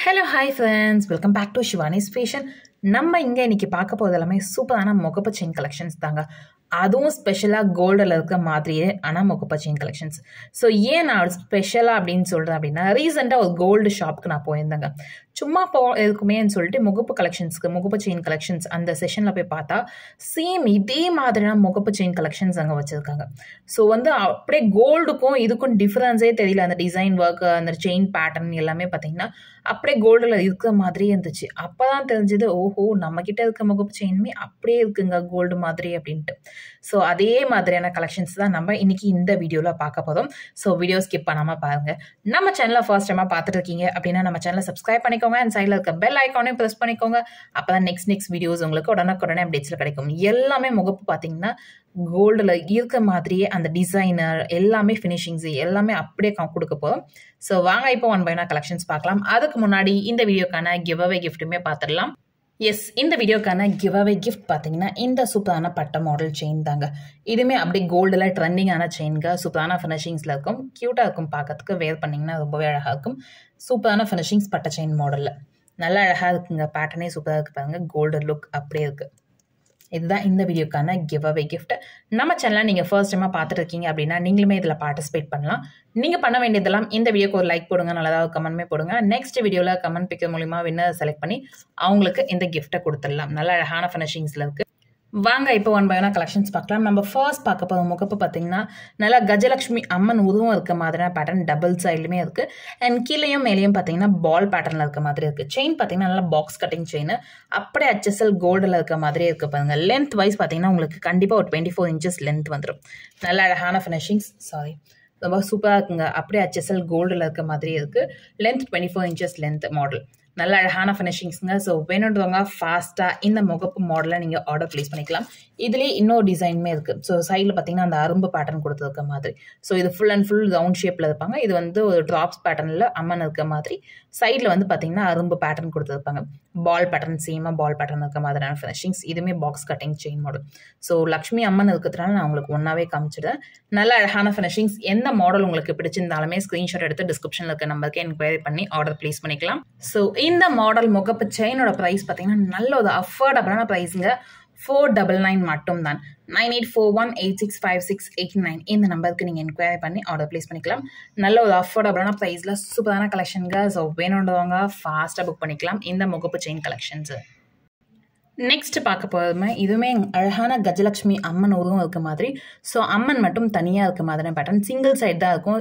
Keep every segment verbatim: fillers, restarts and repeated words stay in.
Hello, hi friends. Welcome back to Shivani's Fashion. நம்ம இங்க இன்னைக்கு பார்க்க போறது எல்லாமே சூப்பரான முகப்பு செயின் கலெக்ஷன்ஸ் தாங்க. அதுவும் ஸ்பெஷலா கோல்டில் இருக்க மாதிரியே ஆனால் முகப்பு செயின் கலெக்ஷன்ஸ். ஸோ ஏன் நான் ஸ்பெஷலாக அப்படின்னு சொல்கிறேன் அப்படின்னா, ரீசெண்டாக ஒரு கோல்டு ஷாப்புக்கு நான் போயிருந்தேங்க. சும்மா போ இருக்குமேன்னு சொல்லிட்டு முகப்பு கலெக்ஷன்ஸ்க்கு முகப்பு செயின் கலெக்ஷன்ஸ் அந்த செஷனில் போய் பார்த்தா சேம் இதே மாதிரியான முகப்பு செயின் கலெக்ஷன்ஸ் அங்கே வச்சுருக்காங்க. ஸோ வந்து அப்படியே கோல்டுக்கும் இதுக்கும் டிஃப்ரென்ஸே தெரியல. அந்த டிசைன் ஒர்க், அந்த செயின் பேட்டர்ன் எல்லாமே பார்த்தீங்கன்னா அப்படியே கோல்டில் இருக்கிற மாதிரியே இருந்துச்சு. அப்போ தான் தெரிஞ்சது, ஓஹோ நம்மக்கிட்ட இருக்க முகப்பு செயினுமே அப்படியே இருக்குங்க கோல்டு மாதிரி அப்படின்ட்டு. ஸோ அதே மாதிரியான கலெக்ஷன்ஸ் தான் நம்ம இன்னைக்கு இந்த வீடியோவில் பார்க்க போதும். ஸோ வீடியோ ஸ்கிப் பண்ணாமல் பாருங்கள். நம்ம சேனலை ஃபர்ஸ்ட் டைமாக பார்த்துட்டு இருக்கீங்க அப்படின்னா நம்ம சேனலை சப்ஸ்கிரைப் பண்ணிக்கோங்க. அண்ட் சைடில் இருக்க பெல் ஐக்கானையும் ப்ரெஸ் பண்ணிக்கோங்க. அப்போ தான் நெக்ஸ்ட் நெக்ஸ்ட் வீடியோஸ் உங்களுக்கு உடனுக்குடனே அப்டேட்ஸில் கிடைக்கும். எல்லாமே முகப்பு பார்த்தீங்கன்னா கோல்டில் இருக்க மாதிரியே அந்த டிசைனர் எல்லாமே ஃபினிஷிங்ஸ் எல்லாமே அப்படியே கொடுக்க போதும். ஸோ வாங்க இப்போ ஒன் பை ஒன் கலெக்ஷன்ஸ் பார்க்கலாம். அதுக்கு முன்னாடி இந்த வீடியோக்கான கிவ் அவே கிஃப்ட்டுமே பார்த்துடலாம். எஸ், இந்த வீடியோக்கான கிவ் அவே கிஃப்ட் பார்த்தீங்கன்னா இந்த சூப்பரான பட்டை மாடல் செயின் தாங்க. இதுவுமே அப்படியே கோல்டில் ட்ரெண்டிங்கான செயின்க சூப்பரான ஃபினிஷிங்ஸில் இருக்கும். க்யூட்டாக இருக்கும், பார்க்கறதுக்கு வேர் பண்ணிங்கன்னா ரொம்பவே அழகாக இருக்கும். சூப்பரான ஃபினிஷிங்ஸ் பட்டை செயின் மாடலில் நல்லா அழகாக இருக்குங்க. பேட்டர்னே சூப்பராக இருக்குது பாருங்க, கோல்டு லுக் அப்படியே இருக்குது. இதுதான் இந்த வீடியோக்கான கிவ் அவே கிஃப்ட். நம்ம சேனலை நீங்கள் ஃபர்ஸ்ட் டைமாக பார்த்துட்டு இருக்கீங்க அப்படின்னா நீங்களுமே இதில் பார்ட்டிசிபேட் பண்ணலாம். நீங்கள் பண்ண வேண்டியதெல்லாம் இந்த வீடியோக்கு ஒரு லைக் போடுங்க, நல்லதாக கமெண்ட்மே போடுங்க. நெக்ஸ்ட் வீடியோவில் கமெண்ட் பிக்கர் மூலிமா வின்னர் செலக்ட் பண்ணி அவங்களுக்கு இந்த கிஃப்ட்டை கொடுத்துடலாம். நல்ல அழகான ஃபினிஷிங்ஸில் இருக்குது. வாங்க இப்போ ஒன் பை ஒன்னா கலெக்ஷன்ஸ் பார்க்கலாம். நம்ம ஃபர்ஸ்ட் பார்க்க போகிற முகப்பு பார்த்தீங்கன்னா நல்லா கஜலட்சுமி அம்மன் உருவம் இருக்க மாதிரியான பேட்டர்ன் டபுள் சைட்லையுமே இருக்குது. அண்ட் கீழேயும் மேலேயும் பார்த்தீங்கன்னா பால் பேட்டர்னில் இருக்க மாதிரி இருக்குது. செயின் பார்த்தீங்கன்னா நல்லா பாக்ஸ் கட்டிங் செயின், அப்படியே ஹெச்எஸ்எல் கோல்டில் இருக்க மாதிரியே இருக்குது பாருங்க. லென்த் வைஸ் பார்த்தீங்கன்னா உங்களுக்கு கண்டிப்பாக ஒரு டுவெண்ட்டி ஃபோர் இன்ச்சஸ் லென்த் வந்துடும். நல்ல அழகான ஃபினிஷிங்ஸ், சாரி ரொம்ப சூப்பராக இருக்குங்க. அப்படியே ஹெச்எஸ்எல் கோல்டில் இருக்க மாதிரியே இருக்குது. Length twenty four inches length model, நல்ல அழகான ஃபினிஷிங்ஸுங்க. ஸோ வேணுன்றவங்க ஃபாஸ்ட்டாக இந்த முகப்பு மாடலை நீங்கள் ஆர்டர் ப்ளேஸ் பண்ணிக்கலாம். இதுலேயே இன்னொரு டிசைனுமே இருக்குது. ஸோ சைடில் பார்த்தீங்கன்னா அந்த அரும்பு பேட்டர்ன் கொடுத்துருக்க மாதிரி. ஸோ இது ஃபுல் அண்ட் ஃபுல் ரவுண்ட் ஷேப்பில் இருப்பாங்க. இது வந்து ஒரு ட்ராப்ஸ் பேட்டர்னில் அம்மன் இருக்க மாதிரி. சைடில் வந்து பார்த்தீங்கன்னா அரும்பு பேட்டர்ன் கொடுத்துருப்பாங்க. பால் பேட்டர்ன் சேமாக பால் பேட்டர்ன் இருக்க மாதிரியான ஃபினிஷிங்ஸ். இதுவுமே box cutting chain model. So Lakshmi Amman இருக்கிறதுனால நான் உங்களுக்கு ஒன்றாவே காமிச்சிடுறேன். நல்ல அழகான ஃபினிஷிங்ஸ். எந்த மாடல் உங்களுக்கு பிடிச்சிருந்தாலுமே ஸ்க்ரீன்ஷாட் எடுத்து டிஸ்கிரிப்ஷனில் இருக்க நம்பருக்கு என்கொயரி பண்ணி ஆர்டர் ப்ளேஸ் பண்ணிக்கலாம். ஸோ இந்த மாடல் முகப்பு செயினோட ப்ரைஸ் பார்த்தீங்கன்னா நல்ல ஒரு அஃபோர்டபுளான ப்ரைஸுங்க. ஃபோர் டபுள் நைன் மட்டும் தான். Nine eight four one eight six five six eight nine இந்த நம்பருக்கு நீங்கள் என்கொயரி பண்ணி ஆர்டர் ப்ளேஸ் பண்ணிக்கலாம். நல்ல ஒரு அஃபோர்டபுளான ப்ரைஸில் சூப்பரான கலெக்ஷனுங்க. ஸோ வேணுன்றவங்க ஃபாஸ்ட்டாக புக் பண்ணிக்கலாம் இந்த முகப்பு செயின் கலெக்ஷன்ஸு. நெக்ஸ்ட் பார்க்க போகிறதுமே இதுவுமே அழகான கஜலட்சுமி அம்மன் உருவம் இருக்க மாதிரி. ஸோ அம்மன் மட்டும் தனியாக இருக்க மாதிரியான பேட்டர்ன், சிங்கிள் சைட் தான் இருக்கும்.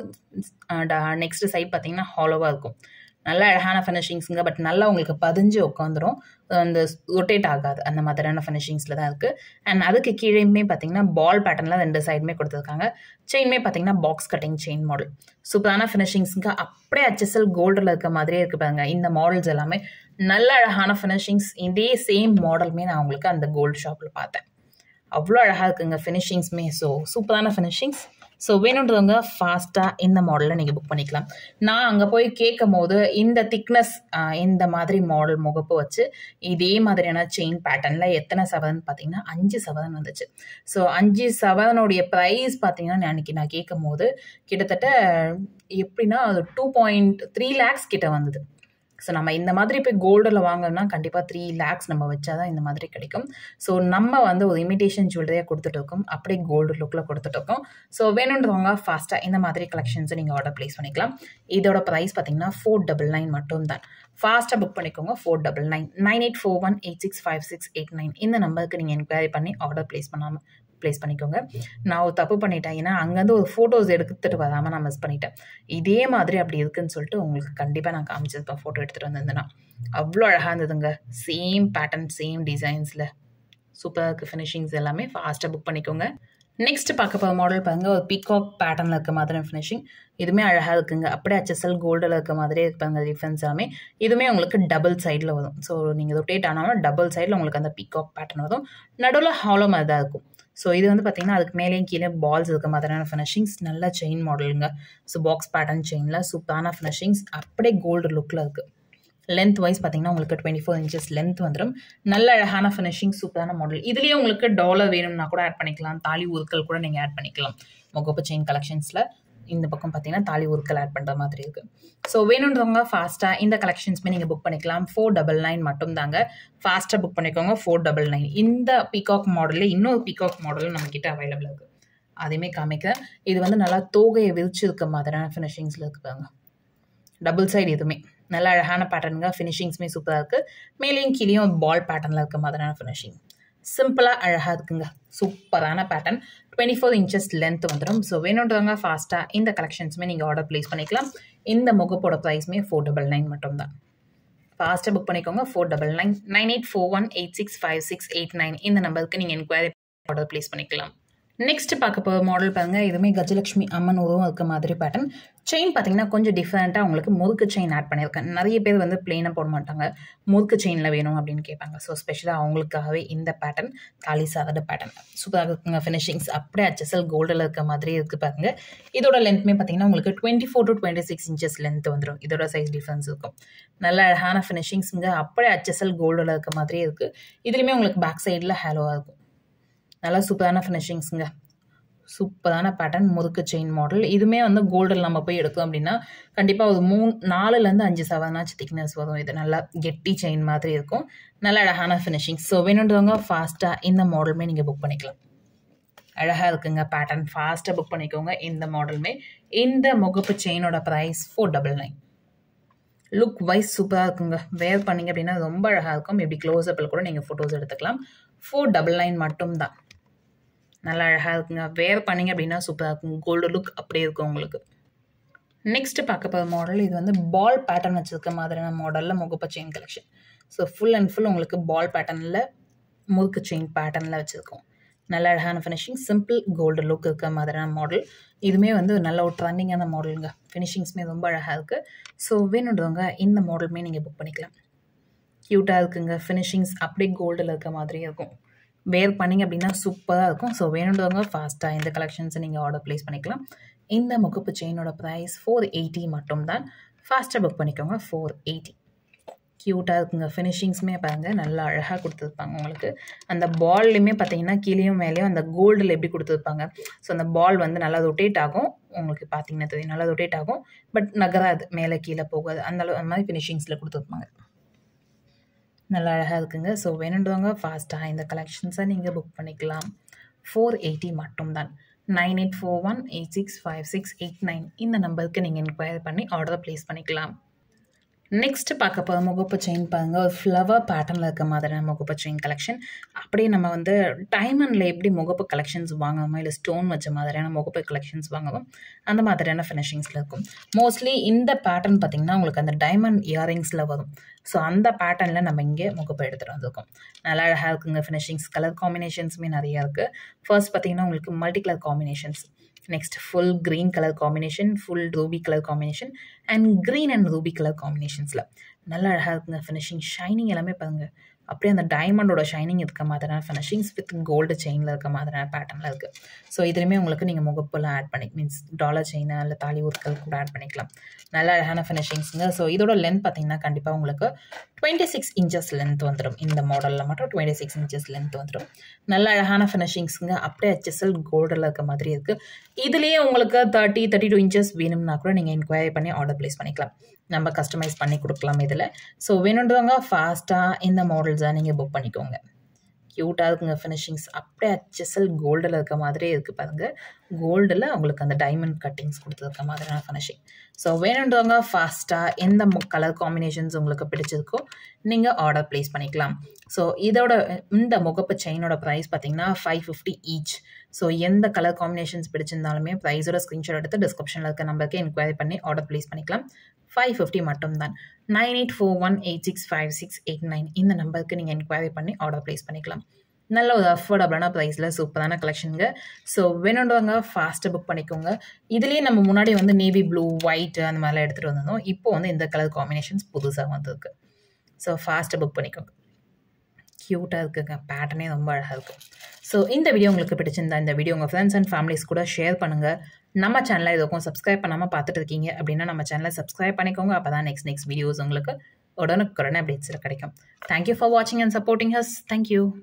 நெக்ஸ்ட் சைட் பார்த்தீங்கன்னா ஹாலோவாக இருக்கும். நல்ல அழகான ஃபினிஷிங்ஸுங்க. பட் நல்லா உங்களுக்கு பதிஞ்சு உட்காந்துரும், அந்த ரொட்டேட் ஆகாது. அந்த மாதிரியான ஃபினிஷிங்ஸில் தான் இருக்குது. அண்ட் அதுக்கு கீழேயுமே பார்த்தீங்கன்னா பால் பேட்டர்னில் ரெண்டு சைடுமே கொடுத்துருக்காங்க. செயின்மே பார்த்தீங்கன்னா பாக்ஸ் கட்டிங் செயின் மாடல். சூப்பரான ஃபினிஷிங்ஸுங்க. அப்படியே ஹெச்எஸ்எல் கோல்டில் இருக்க மாதிரியே இருக்குது பாருங்க. இந்த மாடல்ஸ் எல்லாமே நல்ல அழகான ஃபினிஷிங்ஸ். இதே சேம் மாடலுமே நான் உங்களுக்கு அந்த கோல்டு ஷாப்பில் பார்த்தேன். அவ்வளோ அழகாக இருக்குங்க ஃபினிஷிங்ஸுமே. ஸோ சூப்பரான ஃபினிஷிங்ஸ். ஸோ வேணுன்றவங்க ஃபாஸ்ட்டாக இந்த மாடலில் நீங்கள் புக் பண்ணிக்கலாம். நான் அங்கே போய் கேட்கும் போது இந்த திக்னஸ் இந்த மாதிரி மாடல் முகப்பு வச்சு இதே மாதிரியான செயின் பேட்டர்னில் எத்தனை சவரன் பார்த்தீங்கன்னா அஞ்சு சவரன் வந்துச்சு. ஸோ அஞ்சு சவரனுடைய ப்ரைஸ் பார்த்தீங்கன்னா அன்றைக்கி நான் கேட்கும் போது கிட்டத்தட்ட எப்படின்னா அது டூ பாயிண்ட் த்ரீ லேக்ஸ் கிட்ட வந்தது. ஸோ நம்ம இந்த மாதிரி போய் கோல்டில் வாங்கணும்னா கண்டிப்பாக த்ரீ லேக்ஸ் நம்ம வச்சா தான் இந்த மாதிரி கிடைக்கும். ஸோ நம்ம வந்து ஒரு இமிடேஷன் ஜுவல்லரியாக கொடுத்துட்டு இருக்கோம், அப்படியே கோல்டு லுக்கில் கொடுத்துட்டு இருக்கோம். ஸோ வேணுன்றவங்க ஃபாஸ்ட்டாக இந்த மாதிரி கலெக்ஷன்ஸை நீங்கள் ஆர்டர் ப்ளேஸ் பண்ணிக்கலாம். இதோட ப்ரைஸ் பார்த்தீங்கன்னா ஃபோர் டபுள் நைன் மட்டும் தான். ஃபாஸ்ட்டாக புக் பண்ணிக்கோங்க. Four double nine nine eight four one eight six five six eight nine இந்த நம்பருக்கு நீங்கள் என்கொயரி பண்ணி ஆர்டர் ப்ளேஸ் பண்ணாமல் ப்ளேஸ் பண்ணிக்கோங்க. நான் ஒரு தப்பு பண்ணிட்டேன். ஏன்னா அங்கேருந்து ஒரு ஃபோட்டோஸ் எடுத்துகிட்டு வராமல் நான் மிஸ் பண்ணிட்டேன். இதே மாதிரி அப்படி இருக்குன்னு சொல்லிட்டு உங்களுக்கு கண்டிப்பாக நான் காமிச்சிருப்பேன் ஃபோட்டோ எடுத்துகிட்டு வந்திருந்தேன்னா. அவ்வளோ அழகாக இருந்ததுங்க. சேம் பேட்டர்ன் சேம் டிசைன்ஸில் சூப்பராக இருக்குது ஃபினிஷிங்ஸ் எல்லாமே. ஃபாஸ்ட்டாக புக் பண்ணிக்கோங்க. நெக்ஸ்ட் பார்க்க போகிற மாடல் பாருங்க, ஒரு பீகாக் பேட்டர்னில் இருக்க மாதிரி ஃபினிஷிங். இதுவுமே அழகாக இருக்குங்க. அப்படியே ஹெச்எஸ்எல் கோல்டில் இருக்க மாதிரியே இருப்பாங்க டிஃப்ரென்ஸ் எல்லாமே. இதுவுமே உங்களுக்கு டபுள் சைடில் வரும். ஸோ நீங்கள் ரொட்டேட் ஆனாலும் டபுள் சைடில் உங்களுக்கு அந்த பீகாக் பேட்டர்ன் வரும். நடுவில் ஹாலோ மாதிரி தான் இருக்கும். ஸோ இது வந்து பார்த்தீங்கன்னா அதுக்கு மேலேயும் கீழே பால்ஸ் இருக்க மாதிரியான ஃபினிஷிங்ஸ். நல்ல செயின் மாடலுங்க. ஸோ பாக்ஸ் பேட்டர்ன் செயினில் சூப்பரான ஃபினிஷிங்ஸ். அப்படியே கோல்டு லுக்கில் இருக்குது. லென்த் வைஸ் பார்த்தீங்கன்னா உங்களுக்கு டுவெண்ட்டி ஃபோர் இன்ச்சஸ் லென்த் வந்துடும். நல்ல அழகான ஃபினிஷிங், சூப்பரான மாடல். இதுலேயே உங்களுக்கு டாலர் வேணும்னா கூட ஆட் பண்ணிக்கலாம். தாலி ஊருக்கள் கூட நீங்கள் ஆட் பண்ணிக்கலாம் முகப்பு செயின் கலெக்ஷன்ஸில். இந்த பக்கம் பார்த்தீங்கன்னா தாலி ஒர்க்கல் ஆட் பண்ணுற மாதிரி இருக்குது. ஸோ வேணுன்றவங்க ஃபாஸ்ட்டாக இந்த கலெக்ஷன்ஸுமே நீங்கள் புக் பண்ணிக்கலாம். ஃபோர் டபுள் நைன் மட்டும் தாங்க. ஃபாஸ்ட்டாக புக் பண்ணிக்கோங்க. ஃபோர் டபுள் நைன் இந்த பீகாக் மாடலில் இன்னொரு பீகாக் மாடலும் நம்மக்கிட்ட அவைலபிள் இருக்குது. அதையுமே காமிக்கிறேன். இது வந்து நல்லா தோகையை விரிச்சு இருக்க மாதிரியான ஃபினிஷிங்ஸில் இருக்குதாங்க. டபுள் சைடு இதுவுமே நல்ல அழகான பேட்டர்னுங்க. ஃபினிஷிங்ஸுமே சூப்பராக இருக்குது. மேலேயும் கீழேயும் பால் பேட்டர்னில் இருக்க மாதிரியான ஃபினிஷிங் சிம்பிளாக அழகாக இருக்குங்க. சூப்பரான pattern. Twenty four inches length வந்துடும். ஸோ வேணுன்றவங்க ஃபாஸ்ட்டாக இந்த கலெக்ஷன்ஸுமே நீங்கள் ஆர்டர் ப்ளேஸ் பண்ணிக்கலாம். இந்த முகப்போட ப்ரைஸுமே ஃபோர் டபுள் நைன் மட்டும் தான். ஃபாஸ்ட்டாக புக் பண்ணிக்கோங்க. Four double nine nine eight four one eight six five six eight nine இந்த நம்பருக்கு நீங்கள் என்கொயரி ஆர்டர் ப்ளேஸ் பண்ணிக்கலாம். நெக்ஸ்ட் பார்க்க போகிற மாடல் பாருங்கள். இதுவுமே கஜலட்சுமி அம்மன் உருவம் இருக்க மாதிரி பேட்டர்ன். செயின் பார்த்தீங்கன்னா கொஞ்சம் டிஃப்ரெண்ட்டாக உங்களுக்கு முறுக்கு செயின் ஆட் பண்ணியிருக்கேன். நிறைய பேர் வந்து பிளெயினாக போட மாட்டாங்க, முறுக்கு செயினில் வேணும் அப்படின்னு கேட்பாங்க. ஸோ ஸ்பெஷலாக அவங்களுக்காகவே இந்த பேட்டர்ன் தாலி சாதட பேட்டர்ன் சூப்பராக இருக்குங்க. ஃபினிஷிங்ஸ் அப்படியே அச்சசல் கோல்டில் இருக்க மாதிரி இருக்குது பாருங்க. இதோட லென்த்மே பார்த்தீங்கன்னா உங்களுக்கு twenty four to twenty six inches length வந்துடும். இதோட சைஸ் டிஃப்ரென்ஸ் இருக்கும். நல்ல அழகான ஃபினிஷிங்ஸுங்க. அப்படியே அச்சசல் கோல்டில் இருக்க மாதிரியே இருக்குது. இதுலேயுமே உங்களுக்கு பேக் சைடில் ஹேலோவாக இருக்கும். நல்லா சூப்பரான ஃபினிஷிங்ஸுங்க. சூப்பரான பேட்டர்ன் முறுக்கு செயின் மாடல். இதுவுமே வந்து கோல்டில் நம்ம போய் எடுத்தோம் அப்படின்னா கண்டிப்பாக ஒரு மூணு நாலுலேருந்து அஞ்சு செவனாச்சு திக்னஸ் வரும். இது நல்லா கெட்டி செயின் மாதிரி இருக்கும். நல்ல அழகான ஃபினிஷிங். ஸோ வேணுன்றவங்க ஃபாஸ்ட்டாக இந்த மாடலுமே நீங்கள் புக் பண்ணிக்கலாம். அழகாக இருக்குங்க பேட்டர்ன். ஃபாஸ்ட்டாக புக் பண்ணிக்கோங்க இந்த மாடலுமே. இந்த முகப்பு செயினோட price four double nine. Look wise சூப்பராக இருக்குங்க. வேர் பண்ணிங்க அப்படின்னா ரொம்ப அழகாக இருக்கும். இப்படி க்ளோஸ்அப்பில் கூட நீங்கள் ஃபோட்டோஸ் எடுத்துக்கலாம். ஃபோர் டபுள் நைன் மட்டும் தான். நல்லா அழகாக இருக்குங்க. வேர் பண்ணிங்க அப்படின்னா சூப்பராக இருக்கும். கோல்டு லுக் அப்படியே இருக்கும் உங்களுக்கு. நெக்ஸ்ட்டு பார்க்க போகிற மாடல் இது வந்து பால் பேட்டர்ன் வச்சுருக்க மாதிரியான மாடலில் முகப்பு chain collection. So full and full உங்களுக்கு பால் பேட்டர்னில் முறுக்கு செயின் பேட்டர்னில் வச்சுருக்கோம். நல்ல அழகான ஃபினிஷிங். சிம்பிள் கோல்டு லுக் இருக்க மாதிரியான மாடல். இதுவுமே வந்து நல்ல ஒரு ட்ரெண்டிங்கான மாடலுங்க. ஃபினிஷிங்ஸுமே ரொம்ப அழகாக இருக்குது. ஸோ வேணுன்றவங்க இந்த மாடலுமே நீங்கள் புக் பண்ணிக்கலாம். க்யூட்டாக இருக்குங்க. ஃபினிஷிங்ஸ் அப்படியே கோல்டில் இருக்க மாதிரியே இருக்கும். வேர் பண்ணிங்க அப்படின்னா சூப்பராக இருக்கும். ஸோ வேணுன்றவங்க ஃபாஸ்ட்டாக இந்த கலெக்ஷன்ஸை நீங்கள் ஆர்டர் ப்ளேஸ் பண்ணிக்கலாம். இந்த முகப்பு செயினோட ப்ரைஸ் ஃபோர் எயிட்டி மட்டும் தான். ஃபாஸ்ட்டாக புக் பண்ணிக்கோங்க. Four eighty. க்யூட்டாக இருக்குங்க. ஃபினிஷிங்ஸுமே பாருங்கள் நல்லா அழகாக கொடுத்துருப்பாங்க உங்களுக்கு. அந்த பால்லையுமே பார்த்தீங்கன்னா கீழேயும் மேலேயும் அந்த கோல்டில் எப்படி கொடுத்துருப்பாங்க. ஸோ அந்த பால் வந்து நல்லா ரொட்டேட் ஆகும். உங்களுக்கு பார்த்தீங்கன்னா தெரியும் நல்லா ரொட்டேட் ஆகும். பட் நகராது, மேலே கீழே போகாது. அந்த அளவு அந்த மாதிரி ஃபினிஷிங்ஸில் கொடுத்துருப்பாங்க. நல்லா அழகாக இருக்குங்க. ஸோ வேணுன்றவங்க ஃபாஸ்ட்டாக இந்த கலெக்ஷன்ஸை நீங்கள் புக் பண்ணிக்கலாம். ஃபோர் எயிட்டி மட்டும் தான். Nine eight four one eight six five six eight nine இந்த நம்பருக்கு நீங்கள் என்கொயரி பண்ணி ஆர்டர் ப்ளேஸ் பண்ணிக்கலாம். நெக்ஸ்ட்டு பார்க்க போகிற முகப்பு செயின் பாருங்கள். ஒரு ஃப்ளவர் பேட்டர்னில் இருக்க மாதிரியான முகப்பு செயின் கலெக்ஷன். அப்படியே நம்ம வந்து டைமண்டில் எப்படி முகப்பு கலெக்ஷன்ஸ் வாங்குவோமோ இல்லை ஸ்டோன் வச்ச மாதிரியான முகப்பு கலெக்ஷன்ஸ் வாங்குவோம் அந்த மாதிரியான ஃபினிஷிங்ஸில் இருக்கும். மோஸ்ட்லி இந்த பேட்டர்ன் பார்த்திங்கன்னா உங்களுக்கு அந்த டைமண்ட் இயரிங்ஸில் வரும். ஸோ அந்த பேட்டர்னில் நம்ம இங்கே முகப்பு எடுத்துகிட்டு வந்திருக்கோம். நல்லா அழகாக இருக்குங்க. ஃபினிஷிங்ஸ் கலர் காம்பினேஷன்ஸுமே நிறையா இருக்குது. ஃபர்ஸ்ட் பார்த்திங்கன்னா உங்களுக்கு multi colour combinations. Next full green colour combination, full ruby colour combination and green and ruby colour காம்பினேஷன்ஸில் நல்லா அழகாக இருக்குங்க. ஃபினிஷிங் ஷைனிங் எல்லாமே பாருங்கள் அப்படியே அந்த டைமண்டோட ஷைனிங் இருக்க மாதிரியான ஃபினிஷிங்ஸ் வித் கோல்டு செயினில் இருக்க மாதிரியான பேட்டர்னில் இருக்குது. ஸோ இதுலேயுமே உங்களுக்கு நீங்கள் முகப்பெல்லாம் ஆட் பண்ணி மீன்ஸ் டாலர் செயினா இல்லை தாலி ஊர்கள் கூட ஆட் பண்ணிக்கலாம். நல்ல அழகான ஃபினிஷிங்ஸுங்க. ஸோ இதோட லென்த் பார்த்தீங்கன்னா கண்டிப்பாக உங்களுக்கு டுவெண்ட்டி சிக்ஸ் இன்ச்சஸ் லென்த் வந்துடும். இந்த மாடலில் மட்டும் டுவெண்ட்டி சிக்ஸ் இன்ச்சஸ் லென்த் வந்துடும். நல்ல அழகான ஃபினிஷிங்ஸுங்க. அப்படியே ஹெச்எஸ்எல் கோல்டில் இருக்க மாதிரி இருக்குது. இதுலேயே உங்களுக்கு தேர்ட்டி தேர்ட்டி டூ இன்ச்சஸ் வேணும்னா கூட நீங்கள் என்கொயரி பண்ணி ஆர்டர் ப்ளேஸ் பண்ணிக்கலாம். நம்ம கஸ்டமைஸ் பண்ணி கொடுக்கலாம் இதில். ஸோ வேணுன்றவங்க ஃபாஸ்ட்டாக இந்த மாடல்ஸாக நீங்கள் புக் பண்ணிக்கோங்க. க்யூட்டாக இருக்குங்க. ஃபினிஷிங்ஸ் அப்படியே ஹெச்எஸ்எல் கோல்டில் இருக்க மாதிரியே இருக்குது பாருங்கள். கோல்டில் உங்களுக்கு அந்த டைமண்ட் கட்டிங்ஸ் கொடுத்துருக்க மாதிரியான ஃபினிஷிங். ஸோ வேணுன்றவங்க ஃபாஸ்ட்டாக எந்த கலர் காம்பினேஷன்ஸ் உங்களுக்கு பிடிச்சிருக்கோ நீங்கள் ஆர்டர் ப்ளேஸ் பண்ணிக்கலாம். ஸோ இதோட இந்த முகப்பு செயினோட ப்ரைஸ் பார்த்தீங்கன்னா ஃபைவ் ஃபிஃப்டி ஈச். ஸோ எந்த கலர் காம்பினேஷன்ஸ் பிடிச்சிருந்தாலுமே ப்ரைஸோட ஸ்க்ரீன்ஷாட் எடுத்து டிஸ்கிரிப்ஷனில் இருக்க நம்பருக்கு என்கொயரி பண்ணி ஆர்டர் ப்ளேஸ் பண்ணிக்கலாம். ஃபைவ் ஃபிஃப்டி மட்டும் தான். Nine eight four one eight six five six eight nine இந்த நம்பருக்கு நீங்கள் என்கொயரி பண்ணி ஆர்டர் ப்ளேஸ் பண்ணிக்கலாம். நல்ல ஒரு அஃபோர்டபுளான ப்ரைஸில் சூப்பரான கலெக்ஷனுங்க. ஸோ வேணுன்றவங்க ஃபாஸ்ட்டாக புக் பண்ணிக்கோங்க. இதுலேயே நம்ம முன்னாடி வந்து நேவி ப்ளூ, ஒயிட் அந்த மாதிரிலாம் எடுத்துகிட்டு வந்திருந்தோம். இப்போ வந்து இந்த கலர் காம்பினேஷன்ஸ் புதுசாக வந்திருக்கு. ஸோ ஃபாஸ்ட்டாக புக் பண்ணிக்கோங்க. க்யூட்டாக இருக்குங்க. பேட்டர்னே ரொம்ப அழகாக இருக்குது. ஸோ இந்த வீடியோ உங்களுக்கு பிடிச்சிருந்தா இந்த வீடியோ உங்கள் ஃப்ரெண்ட்ஸ் அண்ட் ஃபேமிலிஸ் கூட ஷேர் பண்ணுங்கள். நம்ம சேனலை இதுக்கும் சப்ஸ்கிரைப் பண்ணாமல் பார்த்துட்டு இருக்கீங்க அப்படின்னா நம்ம சேனலை சப்ஸ்கிரைப் பண்ணிக்கோங்க. அப்போ தான் நெக்ஸ்ட் நெக்ஸ்ட் வீடியோஸ் உங்களுக்கு உடனுக்குடனே அப்டேட்ஸில் கிடைக்கும். தேங்க்யூ ஃபார் வாட்சிங் அண்ட் சப்போர்ட்டிங் ஹஸ். தேங்க்யூ.